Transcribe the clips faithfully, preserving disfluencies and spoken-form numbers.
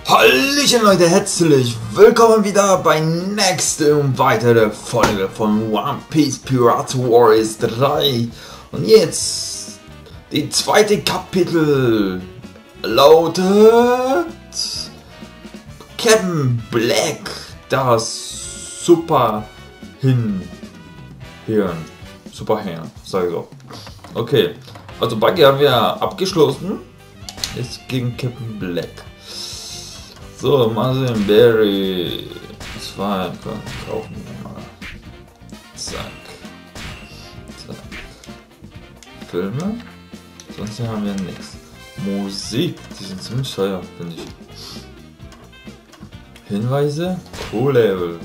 Hallöchen Leute, herzlich willkommen wieder bei nächste und weitere Folge von One Piece Pirate Warriors drei. Und jetzt die zweite Kapitel lautet Captain Black, das Super hin Hirn. Super Hirn, sag ich so. Okay, also Buggy haben wir abgeschlossen. Jetzt gegen Captain Black. So, mal sehen, Barry. Zwei, kaufen wir mal. Zack. Zack. Filme. Sonst haben wir nichts. Musik, die sind ziemlich teuer, finde ich. Hinweise, Co-Level.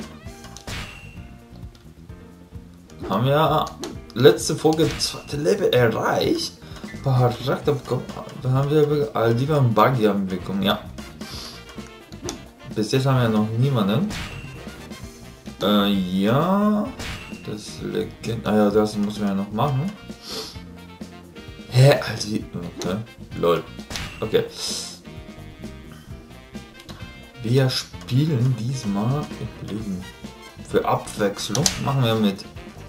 Haben wir letzte Folge zweite Level erreicht. Charakter bekommen. Da haben wir all die beim Buggy haben bekommen, ja. Bis jetzt haben wir noch niemanden. Äh, ja. Das Legend. Ah ja, das muss man ja noch machen. Hä, Alter. Okay. Lol. Okay. Wir spielen diesmal Leben. Für Abwechslung machen wir mit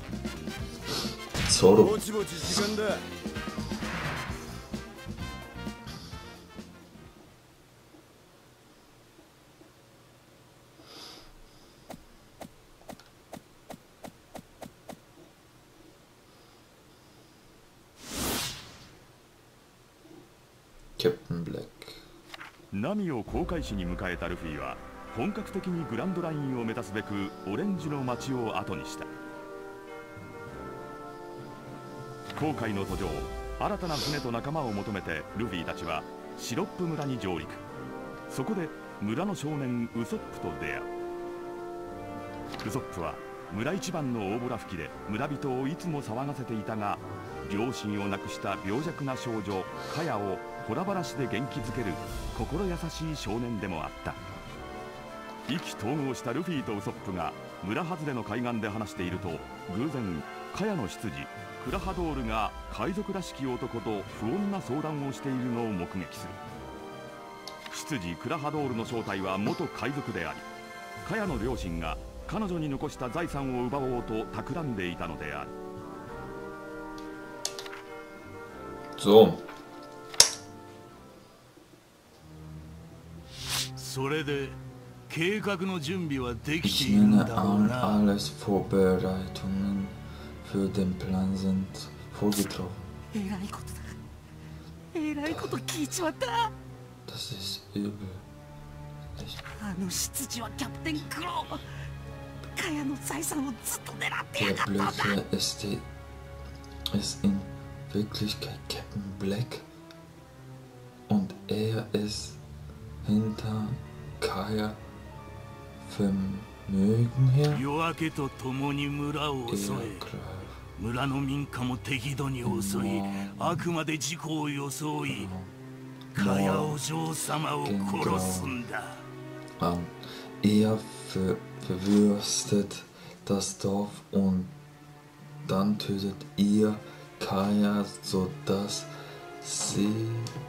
Zoro. Captain Black。 ナミを航海士に迎えたルフィは本格的にグランドラインを目指すべくオレンジの街を後にした。航海の途上、新たな船と仲間を求めてルフィたちはシロップ村に上陸。そこで村の少年ウソップと出会う。ウソップは村一番の大ボラ吹きで村人をいつも騒がせていたが、両親を亡くした病弱な少女カヤをホラ話で元気づける心優しい少年でもあった。意気投合したルフィとウソップが村外れの海岸で話していると、偶然カヤの執事クラハドールが海賊らしき男と不穏な相談をしているのを目撃する。執事クラハドールの正体は元海賊であり、カヤの両親が彼女に残した財産を奪おうと企んでいたのである。 So。 それで計画の準備はできて Ich いるん nehme だろう an, な。 alles Vorbereitungen für den Plan sind vorgetroffen. えらいことだ。えらいこと聞いちまった。 Das ist übel. Ich あの執事はキャプテンクロー。カヤの財産をずっと狙ってや Der がったんだ。 Blöde ist, die, ist in Wirklichkeit Captain Black und er ist hinter Kaya Vermögen her. 夜明けとともに村を Er 襲え、 greift 村の民家も適度に襲い、あくまで事故を装い、カヤお嬢様を殺すんだ。 an. Er ver verwüstet das Dorf und dann tötet ihr Kaya, sodass sie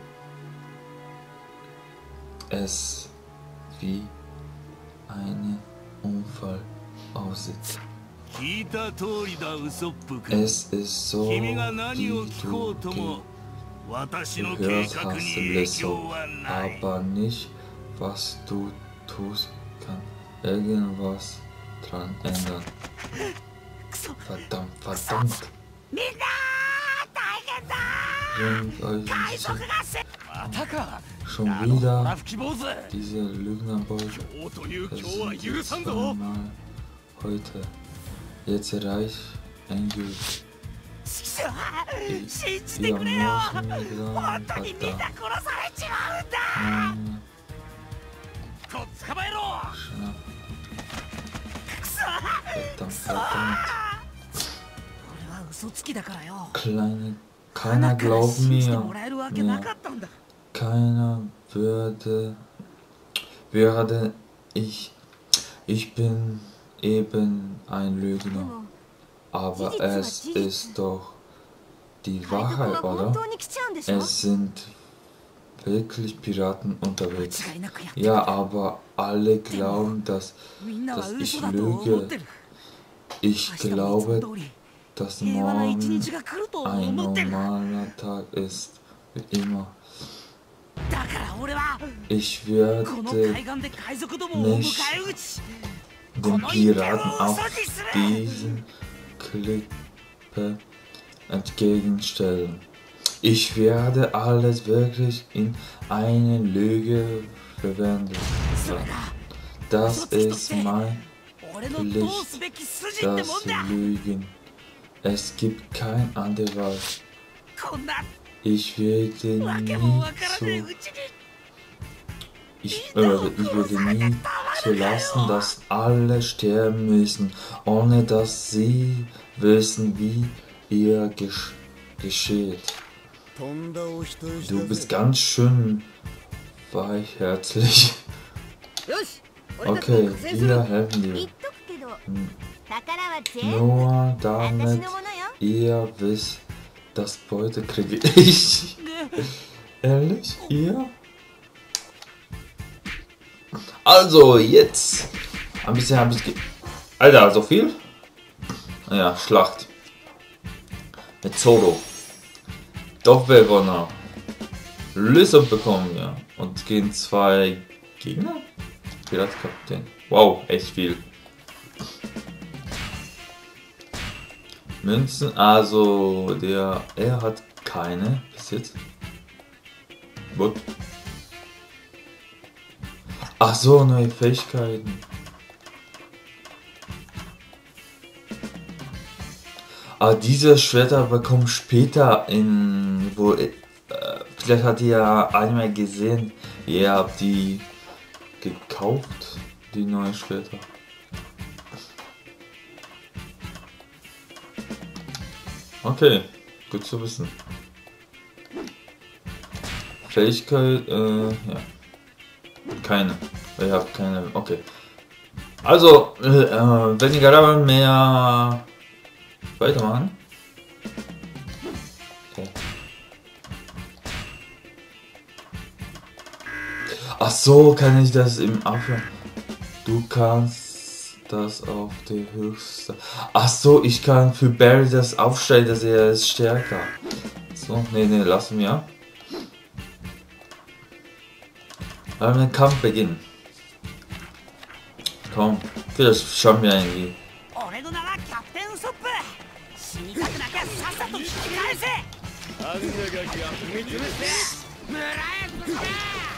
es wie einen Unfall aussieht. 聞いた通りだ、ウソップ君。 Es ist so, 君が何を wie 聞こう du とも、 ge 私の計 gehört 画 hast, に影 Lesso, 響はない。 aber nicht, was du tust, kann irgendwas dran ändern. クソ。 Verdammt, verdammt. みんな大変だ。 Bringt euch 海 nicht 賊 zu. がせ。 またか。 Schon あのホラ wieder 吹き坊主。 diese Lügnerbeute. 今日という Das 今日は sind 許 die さんぞ。 zweimal heute. Jetzt erreicht endgültig. 信じて Wir くれよ。 müssen wieder 本当にみんな verdammt. 殺されちまうんだ。 Ähm, とっ捕まえろ。 schnapp. クソ。 Verdammt, verdammt. 俺は嘘つきだからよ。 Kleine, 鼻 keiner から glaubt 信じて mir. もらえるわけな mehr. かったんだ。 Keiner würde, würde ich, ich bin eben ein Lügner. Aber es ist doch die Wahrheit, oder? Es sind wirklich Piraten unterwegs. 間違いなくやってる Ja, aber alle glauben, dass, みんなは dass ich 嘘だと思って lüge. る Ich 明日もいつも glaube, 通り dass 平和な一 morgen 日が来ると ein 思ってる normaler Tag ist, wie immer. だから俺は Ich この werde 海岸で海賊どもを迎え撃ち den Piraten auf diesen Klippe entgegenstellen. Ich werde alles wirklich in eine Lüge verwenden. それが Das ist mein 俺のどうすべき筋ってもん das だ Lügen. Es gibt kein anderes. こんな Ich werde わけ nie もわからねえ zu, うちに ich, äh, ich werde nie zulassen, dass alle sterben müssen, ohne dass sie wissen, wie ihr gesch geschieht. Du bist ganz schön weichherzlich. よし、俺たち Okay, も加勢する wir helfen 言っ dir. とくけど、 Hm. 宝は全部 Nur 私 damit のものよ。 ihr wisst, das Beute kriege ich. Ehrlich? Ihr? Also, jetzt. Ein bisschen, ein bisschen. Alter, so viel? Ja, Schlacht. Mit Zoro. Dorfbewohner. Lösung bekommen, ja. Und gegen zwei Gegner? Piratenkapitän. Wow, echt viel. Münzen, also der, er hat keine bis jetzt. What? Ach so, neue Fähigkeiten. Ah, diese Schwerter bekommen später in, wo, äh, vielleicht hat ihr ja einmal gesehen, ihr habt die gekauft, die neuen Schwerter. Okay, gut zu wissen. Fähigkeit, äh, ja. Keine. Ich habe keine. Okay. Also, äh, weniger Rahmen, mehr weitermachen. Okay. Ach so, kann ich das im Abschluss. Du kannst das auf die höchste. Ach so, ich kann für Barry das aufstellen, dass er ist stärker. So, nee, nee, lassen wir. Wollen wir den Kampf beginnen? Komm, vielleicht schauen wir irgendwie. 俺の名はキャプテンウソップ死にたくなきゃさっさと引き返せあんなガキが踏み潰して村へぶつけ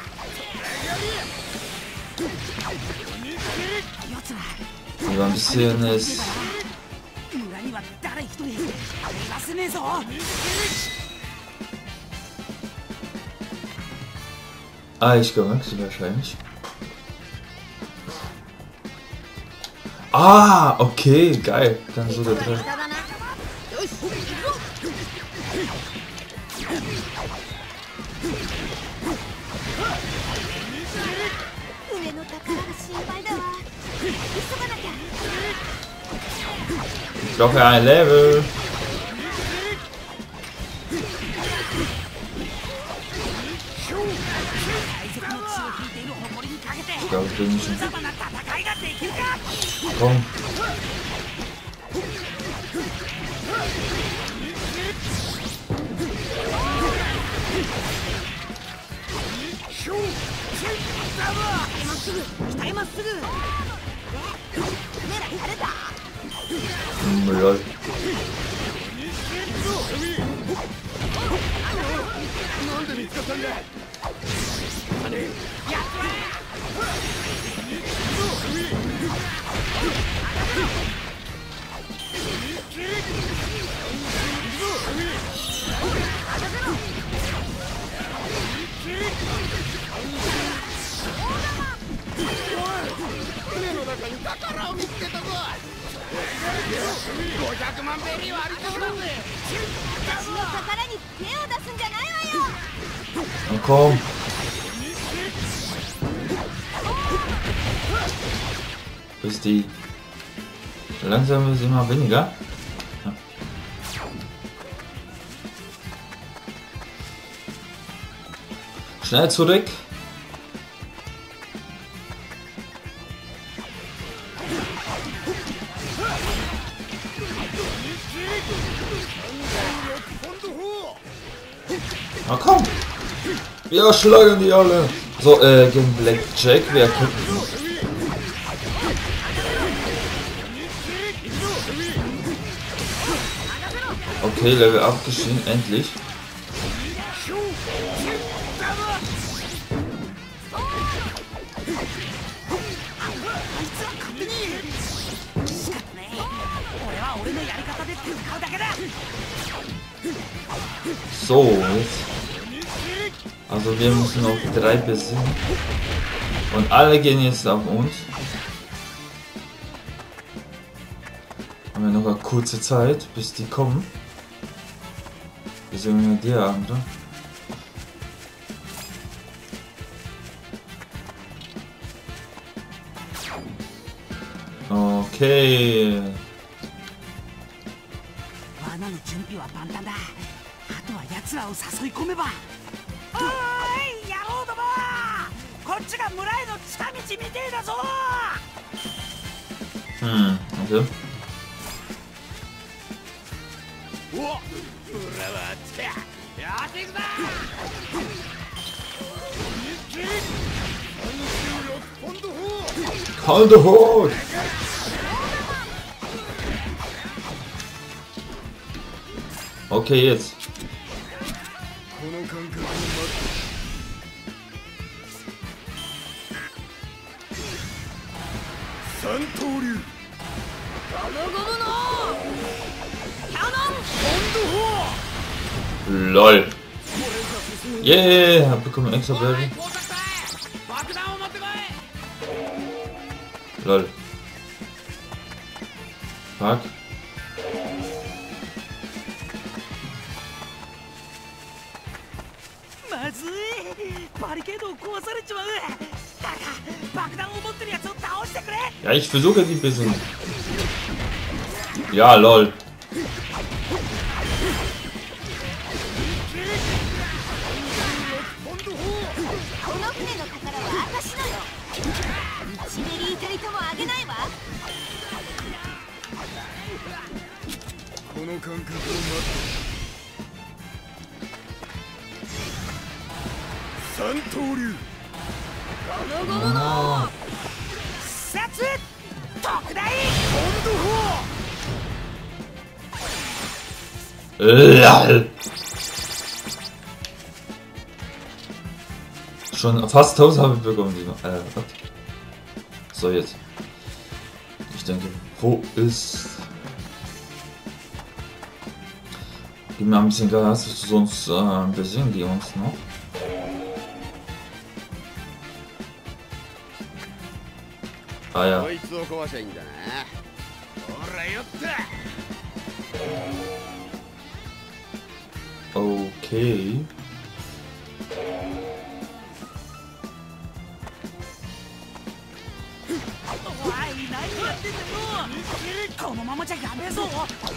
奴ら Wir waren ein bisschen ist. 村には誰一人いませねえぞ Ah, ich komme wahrscheinlich. Ah, okay, geil. Dann so da drin. 下だな。よし、行くぞ。上の宝が心配だわ。急がなきゃ。 Ich brauche ein Level. Ich glaube, ich bin nicht schon. Komm. Hm, lol. Na komm. Bis die langsam ist immer weniger. Ja. Schnell zurück. Na komm! Wir schlagen die alle! So, äh, gegen Blackjack, wer gucken? Okay, Level abgestiegen, endlich. So, jetzt. Also wir müssen noch drei besiegen. Und alle gehen jetzt auf uns. Haben wir noch eine kurze Zeit, bis die kommen. Besiegen wir die andere. Okay. 罠の準備は万端だ。あとは奴らを誘い込めば。おーい、野郎ども！こっちが村への近道みてえだぞ。 Hm, okay. お、村はあっちだ。やっていくぞ。 Kalter Hut! Okay, jetzt. LOL. Yeah, hab bekommen extra Berry. LOL. Fuck. Ja, ich versuche die bisschen. Ja, lol. Oh. Lol. Schon fast tausend habe ich bekommen. Die, äh, so, jetzt. Ich denke, wo ist... Gib mir ein bisschen Gas, sonst äh, ein bisschen die uns noch. Ah ja. Okay. このままじゃやべえぞ。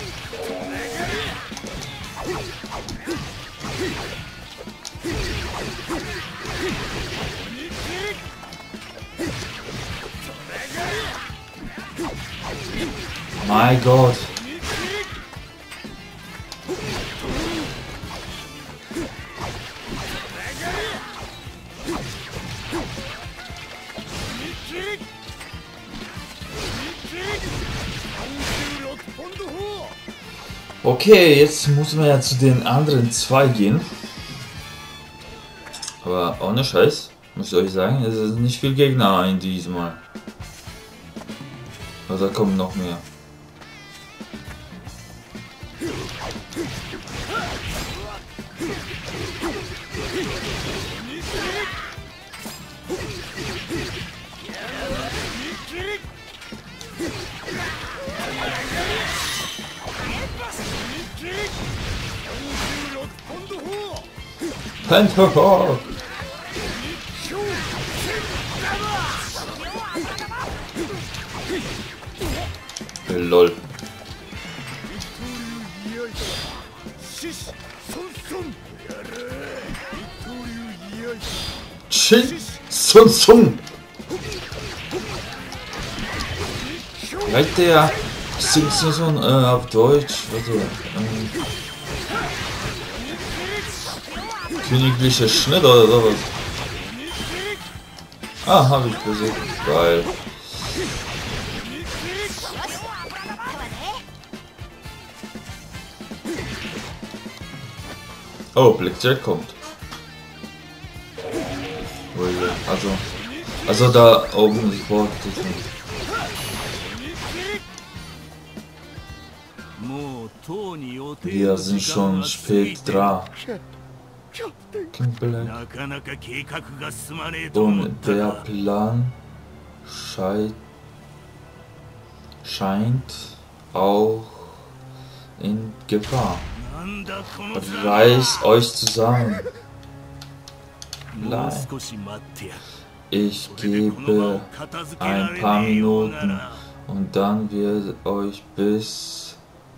My God. Okay, jetzt muss man ja zu den anderen zwei gehen. Aber ohne Scheiß, muss ich euch sagen, es ist nicht viel Gegner in diesem Mal. Also da kommen noch mehr. Pantherhawk! Lol. Shin Sun Sun. Reicht der Sun Sun Sun äh, auf Deutsch? Warte. Ähm, königlicher Schnitt oder was? Ah, habe ich besiegt. Geil. Oh, Blackjack kommt. Also, also da oben ist Wort. Wir sind schon spät dran. Und der Plan scheint, scheint auch in Gefahr. Reiß euch zusammen. Ich gebe ein paar Minuten und dann wird euch bis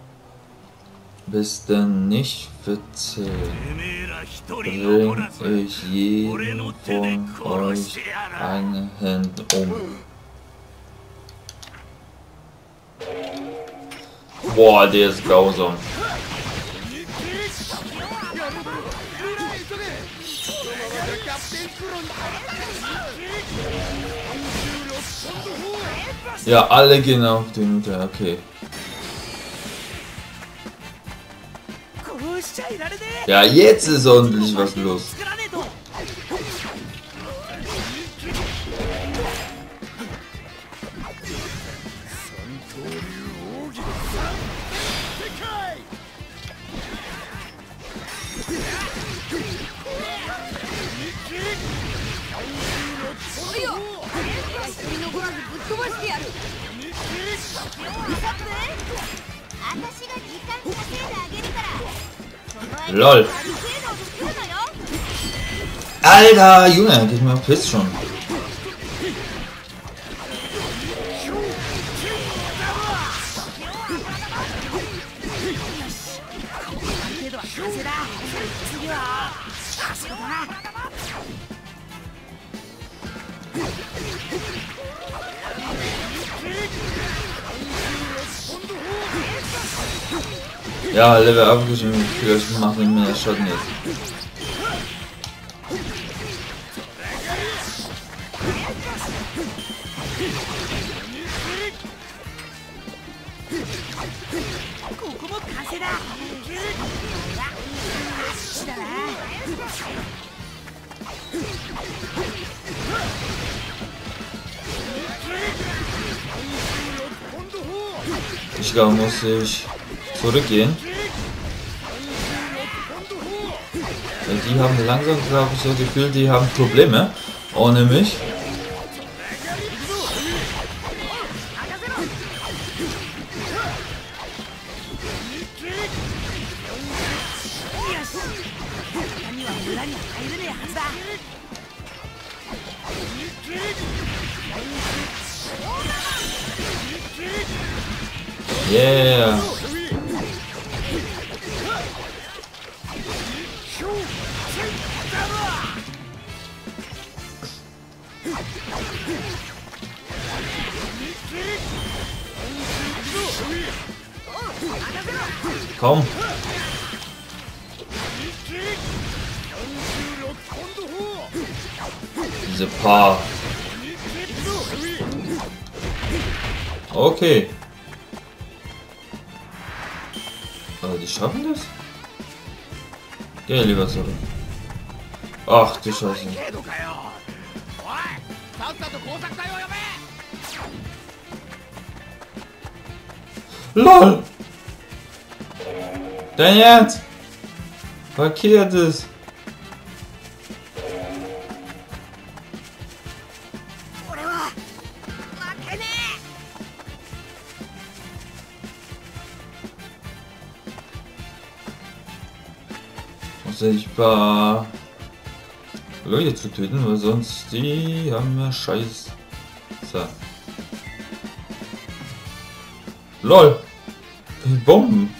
bis denn nicht verzählen. Bring ich jeden von euch eine Hand um. Boah, der ist grausam. Ja, alle gehen auf den Mutter, okay. Ja, jetzt ist ordentlich was los. Lol. Alter, Junge, geht mal piss schon. Ja, Level abgeschrieben, vielleicht machen wir mehr Schaden jetzt. Ich glaube, muss ich zurückgehen. Die haben langsam, glaube ich, so gefühlt, die haben Probleme ohne mich. Yeah. Komm. Diese paar. Okay. Also die schaffen das? Geh lieber zurück. Ach du Scheiße. LOL! Dein Ernst? Verkehrt ist. Muss ich ein paar Leute zu töten, weil sonst die haben ja Scheiße. LOL! Die Bomben!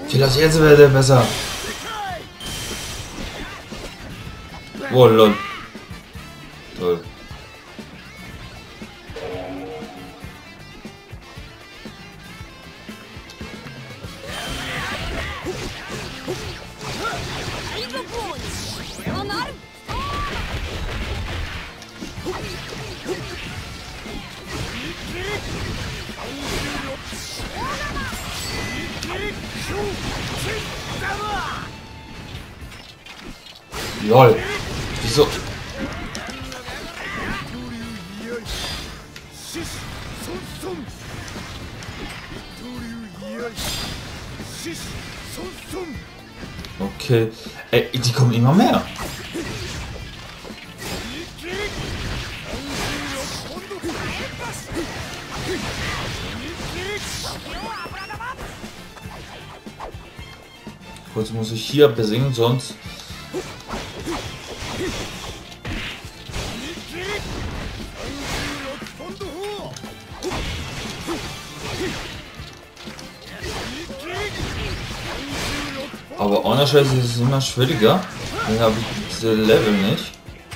Vielleicht jetzt wäre der besser. Oh lol. Toll. Lol. Wieso? Okay. Ey, die kommen immer mehr. Kurz muss ich hier besingen, sonst... Aber ohne Scheiße ist es immer schwieriger. Dann habe ich diese Level nicht.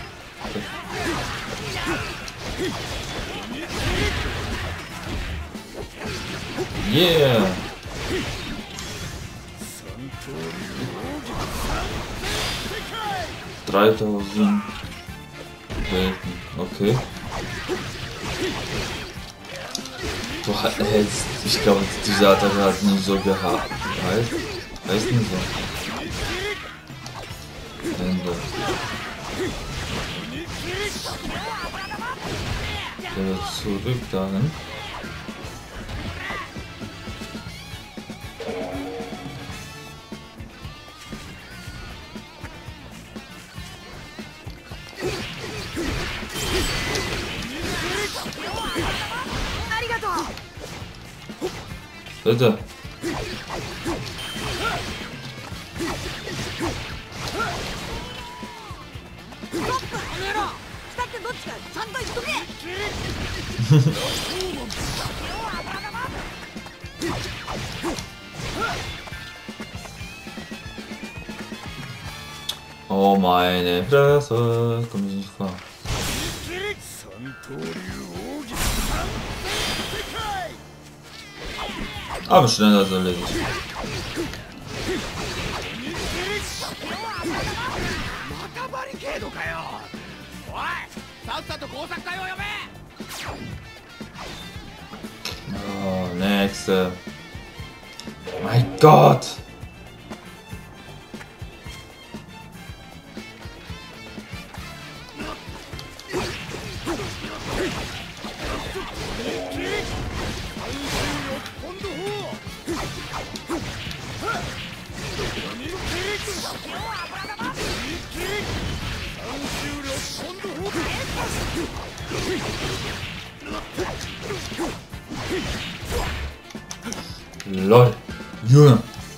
Yeah! dreitausend Welten, okay. Du hältst, ich glaube, diese Attacke hat nicht so gehabt. Heißt, heißt nicht so. Ende. Äh, zurück dahin. Bitte. Oh meine Fresse, komm ich nicht vor. Aber schneller als erledigt. Oh, nächste. Mein Gott! Lol, Junge.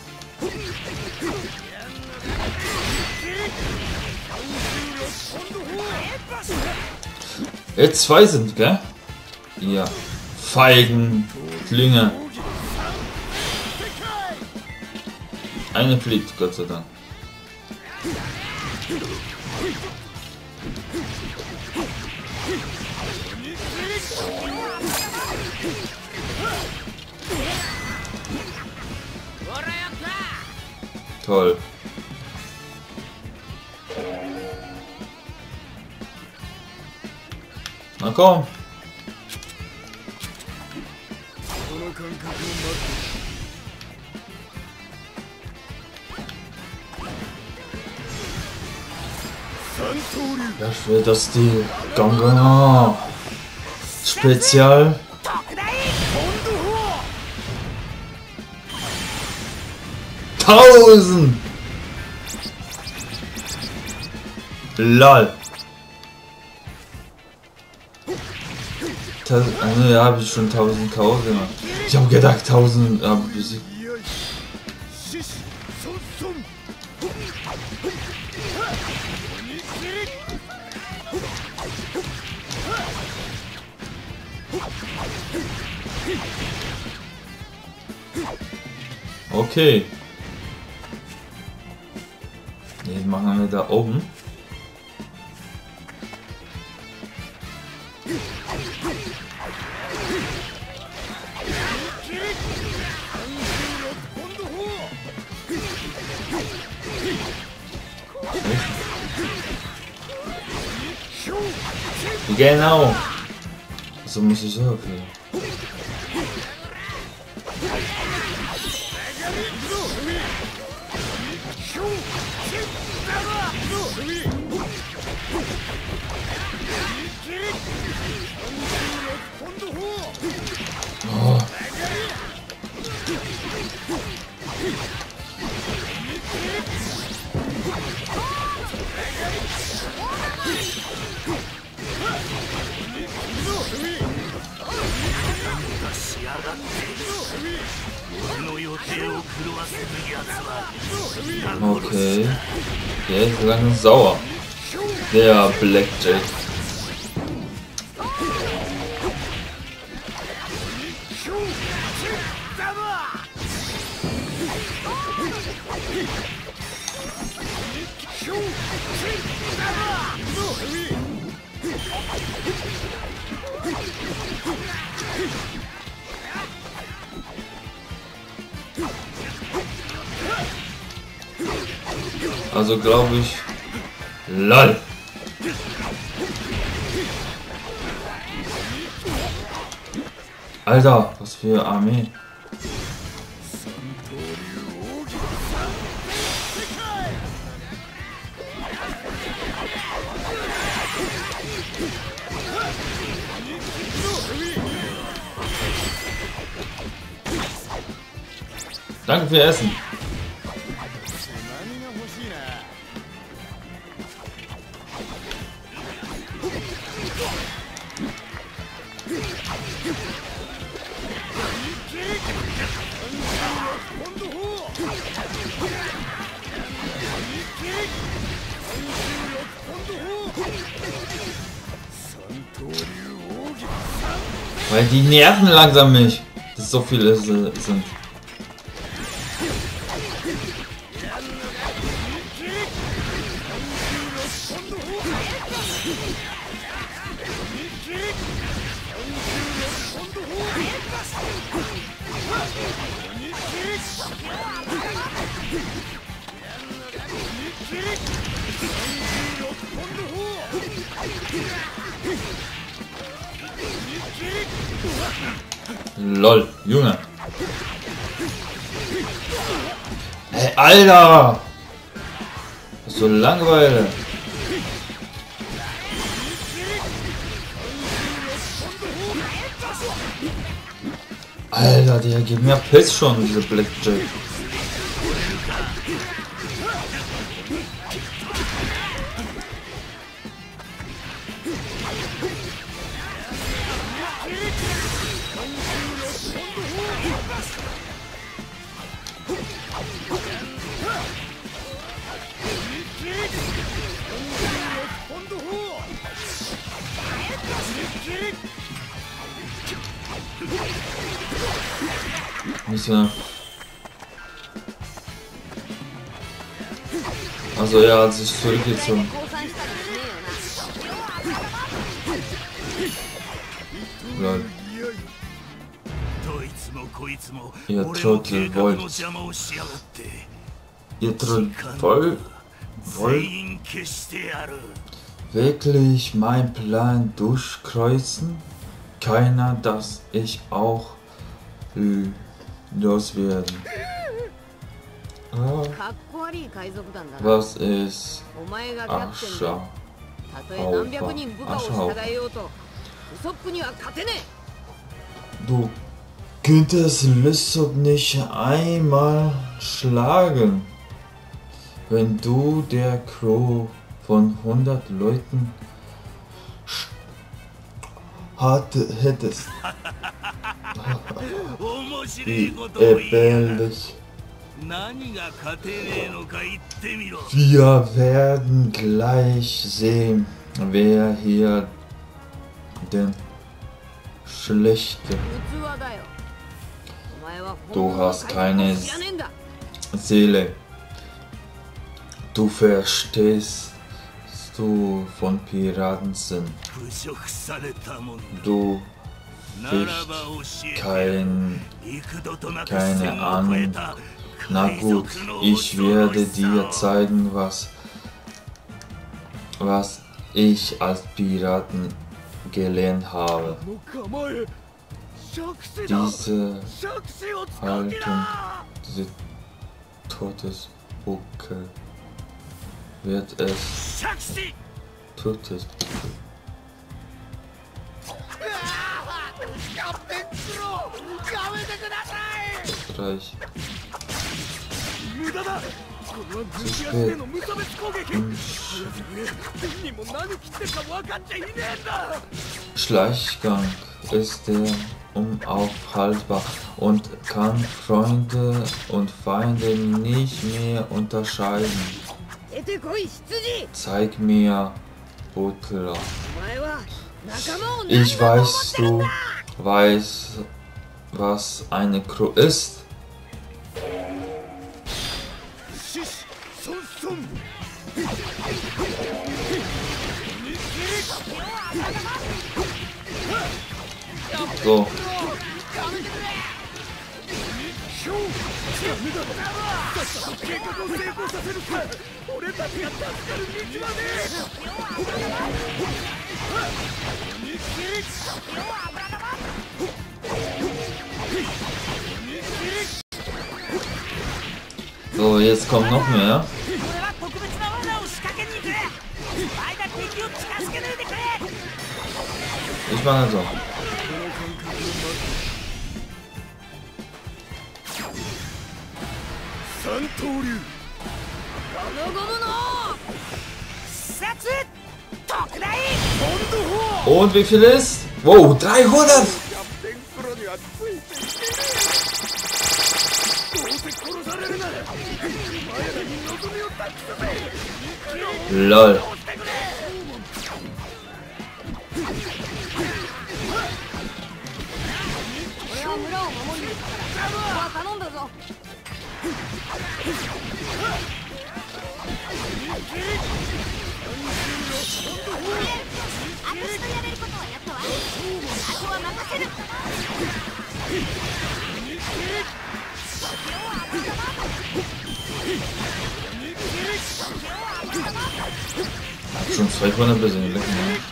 Jetzt zwei sind, gell? Ja. Feigen, Klinge. Eine fliegt, Gott sei Dank. Toll. Na komm. Das wird das die Gangana Spezial. Tausend. Lol. Tausend, also ja, habe ich schon tausend K.O. gemacht. Ich habe gedacht tausend, aber besiegt. Okay. machen wir da oben? Genau. So muss ich sagen. Oh. Okay. Der ist langsam sauer. Der Blackjack. Also glaube ich, lol. Alter, was für Armee. Danke für Essen. Weil die nerven langsam mich, dass so viele sind. Lol, Junge. Hey, Alter! Das ist so Langeweile. Alter, der gibt mir Piss schon, diese Blackjack. Mister. Also er hat sich zurückgezogen. Lol. Ihr Trottel wollt. Ihr Trottel voll. Wollt wirklich mein Plan durchkreuzen? Keiner, dass ich auch loswerden. Ah, was ist Ascha? Ascha. Du könntest Lissop nicht einmal schlagen, wenn du der Crew von hundert Leuten hatte, hättest. Wie erbärmlich. Wir werden gleich sehen, wer hier den Schlechte. Du hast keine Seele. Du verstehst du von Piraten sind. 侮辱されたもんだ Du ならば bist 教えて kein, 幾度となく keine 線を越え Ahnung. た Na 海 gut, 賊の ich 恐 werde ろしさ dir を zeigen, was, was ich als Piraten gelernt habe. の構え杓子だ Diese 杓子を使う気 Haltung, だ diese Todesbucke wird es 杓子 Todesbucke. キャプテンクローやめてください Streich. 無駄だこれは軍事足での無差別攻撃 Hm. 天にも何切ってるか分かっちゃいねえんだ Schleichgang ist der unaufhaltbar und kann Freunde und Feinde nicht mehr unterscheiden. 出てこい羊 Zeig mir, Butler. お前は仲間を Ich weiß, du weißt, was eine Crew ist. シシソンソン So, 計画を成功させるか俺たちが助かる道はね so, jetzt kommt noch mehr. 俺は特別な罠を仕掛けに行く間敵を近づけないでくれ Ich mache so. 三刀流このゴムの殺特大 Und wie viel ist? Wow, dreihundert! キャプテンクロにはついていけねえどうせ殺されるならお前らに望みを託すぜ Lol. 俺は村を守りに行くからここは頼んだぞ私のやれることはやったわあとは任せる Schon zweihundert persönlich, ne?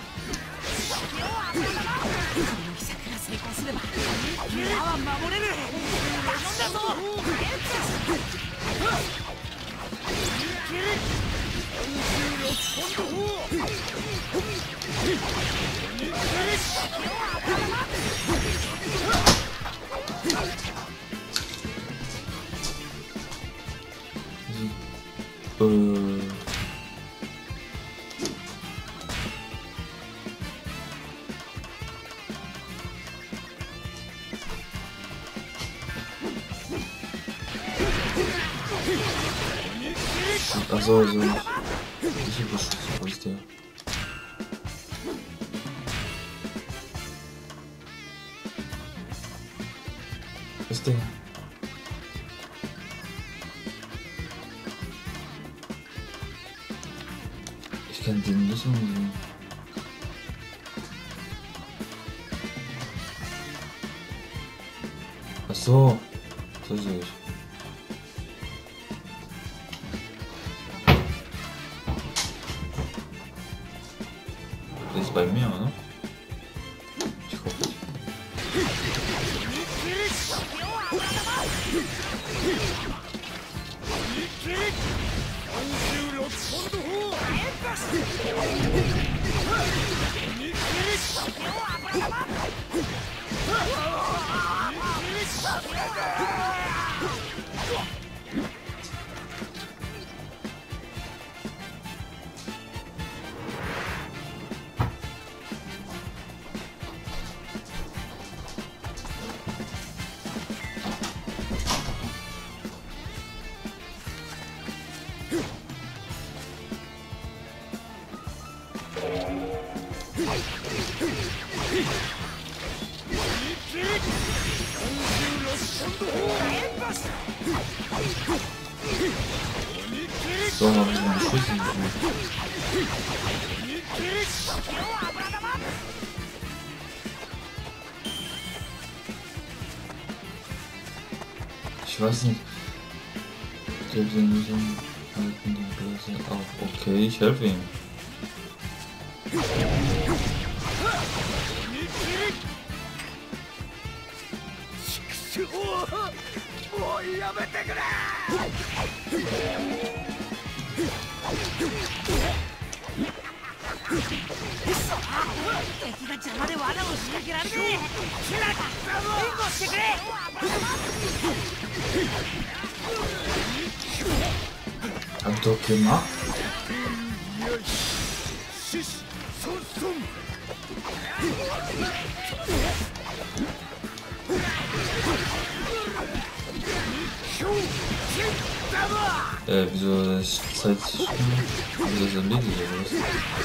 秘策が成功すれば村は守れる頼んだぞ Äh. Ach so, so. Ich überschüsse, wo ist der? Ist der? Ich kann den nicht sehen. Ach so, so sehe ich. Der ist bei mir, oder? Ich hoffe. So, habe ich meine Schlüssel gesucht. Ich weiß nicht. Ich glaube, sie müssen halten den Börse auf. Okay, ich helfe ihm. Hab ich doch gemacht. Äh, wieso ist Zeit? Wieso ist das erledigt oder was?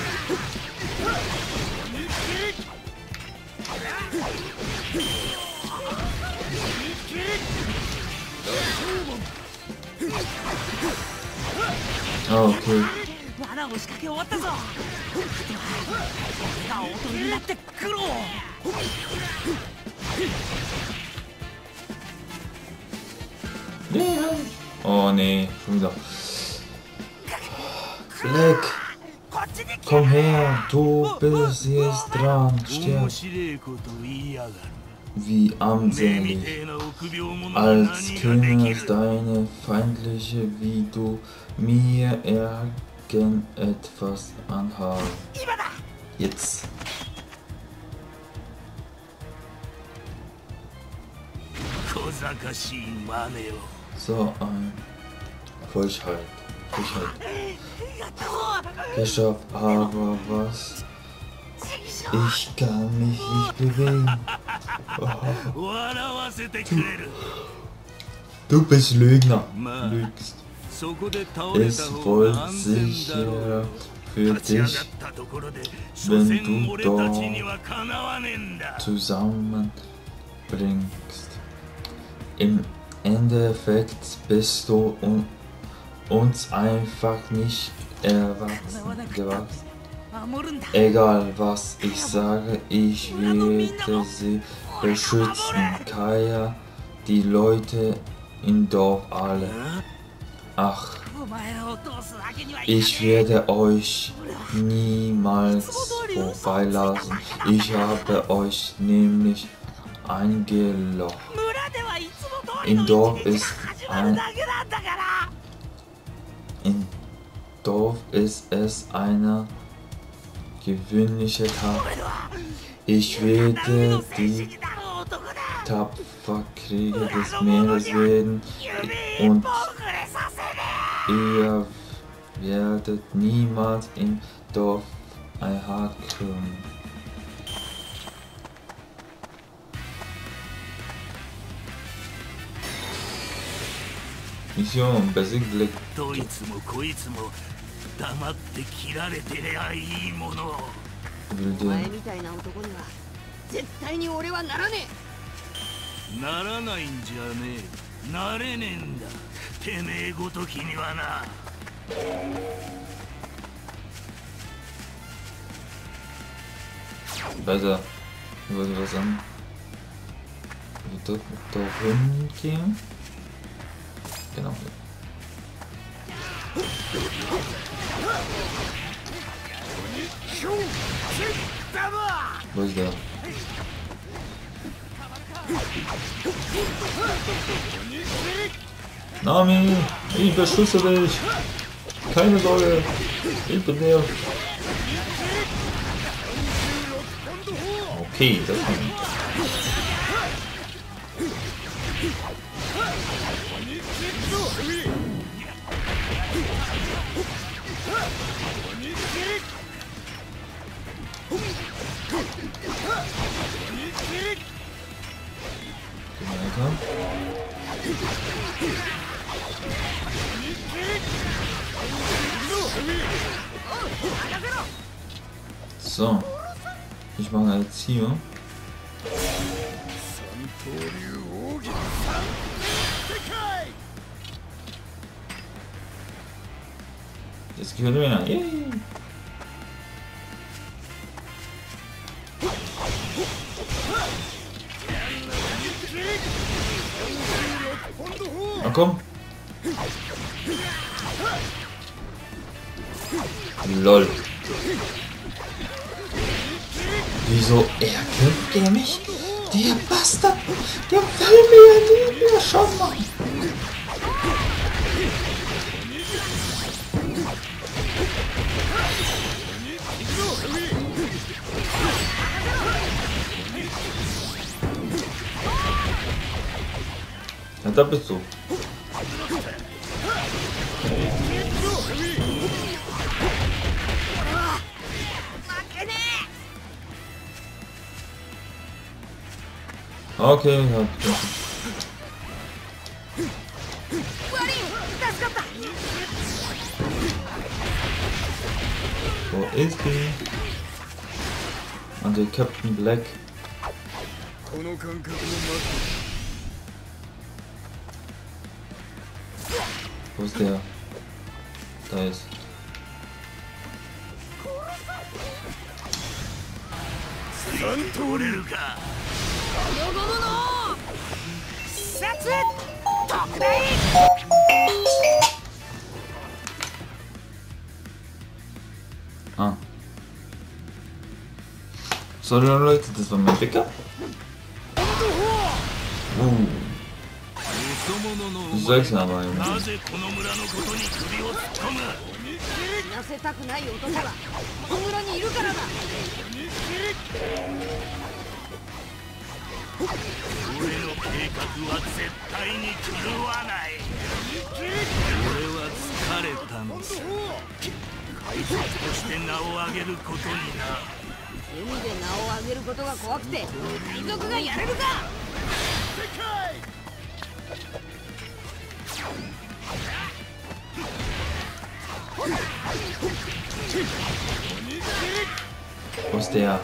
Ah, okay. 罠を仕掛け終わったぞ。あとは俺が大人になって苦労。 Oh nee, schon wieder. Fleck! Komm her, du bist jetzt dran. Stirb. Wie armselig. Als Kinder deine feindliche, wie du mir irgendetwas anhaben. Jetzt. So, ein Frechheit. Frechheit. Geschafft, aber was? Ich kann mich nicht bewegen. Oh. Du bist Lügner. Lügst. Es wohl sicher für dich, wenn du dort zusammenbringst. Im Endeffekt bist du un uns einfach nicht erwachsen gewachsen. Egal was ich sage, ich werde sie beschützen. Kaya, die Leute im Dorf alle. Ach, ich werde euch niemals vorbeilassen. Ich habe euch nämlich eingelocht. Im Dorf ist ein Im Dorf ist es einer gewöhnliche Tag. Ich werde die Tapferkrieger des Meeres werden und ihr werdet niemals im Dorf ein Haar krümmen. Mission, Basic Black. どいつもこいつも黙って切られてりゃいいもの。 お前みたいな男には絶対に俺はならねえ。ならないんじゃねえ。なれねえんだ。てめえごときにはな。 Weiter. Ich wollte was sagen. Da, da hingehen. Genau. Wo ist der? Nami, ich beschütze dich. Keine Sorge, ich bin hier. Okay, das kann ich. Weiter. So, ich mache jetzt hier. Jetzt gehört mir noch. Yay. Na komm. Lol. Wieso erkennt der mich? Der Bastard! Der will mir nicht mehr schon mal! Ja, da bist du. Okay, ja. Wo ist die? Und der Captain Black. Wo ist der? Da ist. Ah. Sorry Leute, das war mein Bäcker. Uh. Du sagst aber immer. 死なせたくない男がこの村にいるからだ。 俺の計画は絶対に狂わない。俺は疲れたのさ。海賊として名を上げることにな。 海で名を上げることが怖くて海賊がやれるか。 Wo ist der?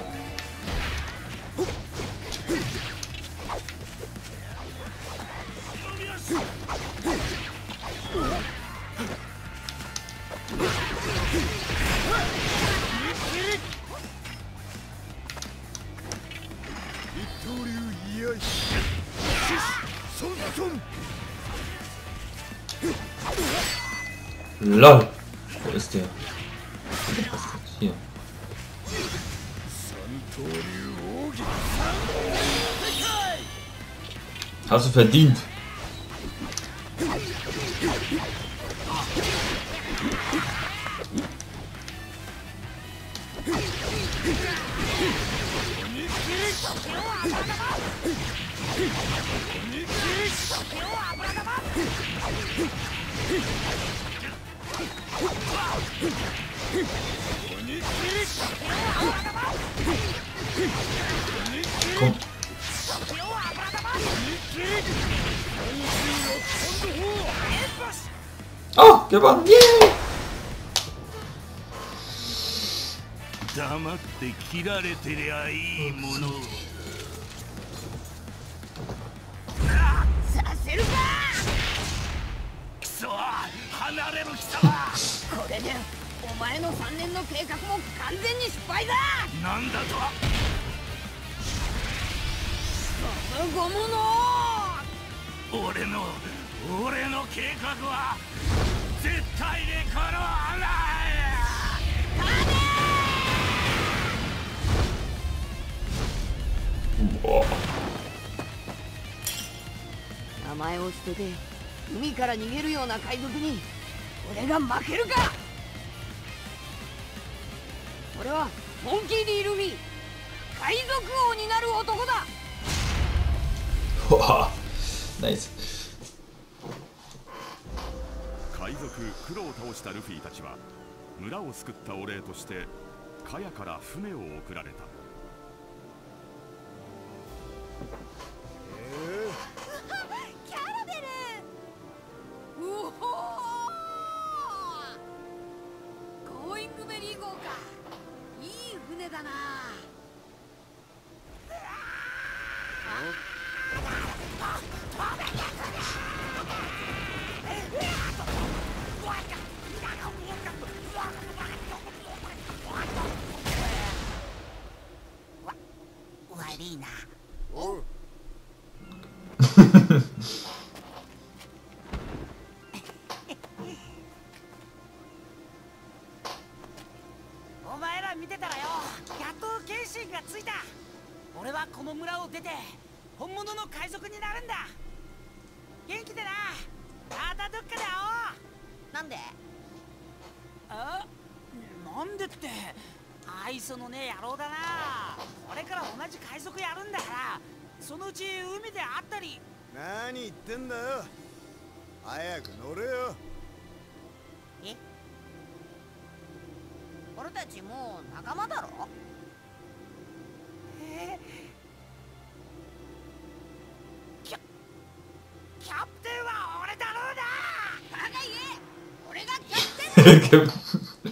LOL! Wo ist der? Was ist das hier? Hast du verdient? Komm. Oh, gewonnen! Yay! 黙って切られてりゃいいもの。 させるか。 クソ！離れろ貴様！ これでお前のさんねんの計画も完全に失敗だ。 なんだと？ そのゴムの俺の俺の計画は絶対に叶わない。 名前を捨てて海から逃げるような海賊に俺が負けるか。俺はモンキー・ディ・ルフィ、海賊王になる男だ。 わあ、ナイス。 海賊クロを倒したルフィたちは村を救ったお礼としてカヤから船を送られた。 キャラベル。うほー。ゴーイングメリー号か。いい船だな。 りーな。 おう。 お前ら見てたらよ、やっと決心がついた。俺はこの村を出て本物の海賊になるんだ。元気でな。またどっかで会おう。なんで？あ？なんでって、愛想のねえ野郎だな。これから同じ海賊やるんだから、そのうち海で会ったり。 何言ってんだよ。早く乗れよ。 え？俺たちもう仲間だろ？ えー、キャキャプテンは俺だろうな。 バカ言え！俺がキャプテンだ。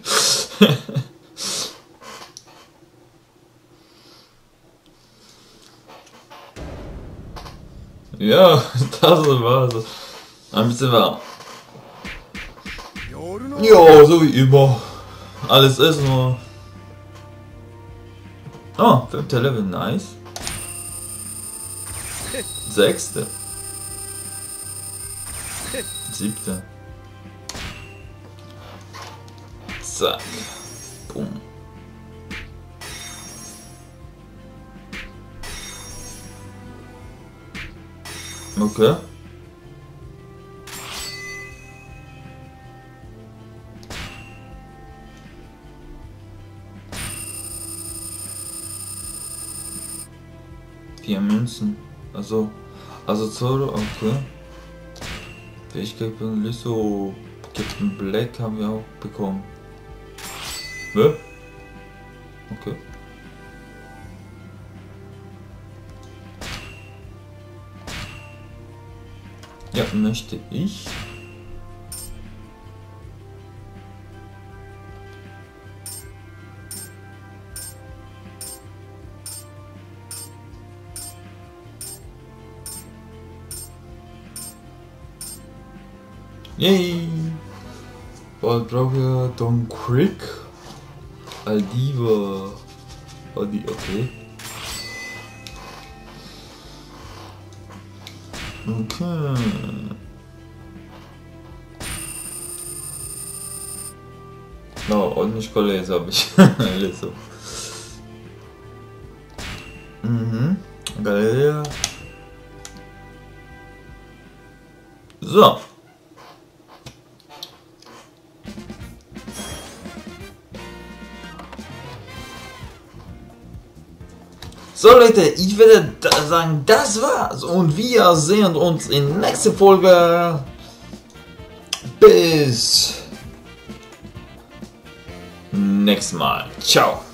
Ja, das war's. Ein bisschen warm. Ja, so wie immer. Alles ist nur. Oh, fünfter Level, nice. Sechste. Siebte. Zack. Boom. Okay. Vier Münzen. Also, also Zoro, okay. Fähigkeit von Lisso. Captain Black haben wir auch bekommen. Ne? Okay. Ja, möchte ich. Yay! Bald brauche ich Don Crick. Aldiva. Aldi, okay. Okay. No, ordentlich Kollege habe ich. So. Mhm. Galeria. So. So Leute, ich würde sagen, das war's und wir sehen uns in der nächsten Folge. Bis nächstes Mal. Ciao.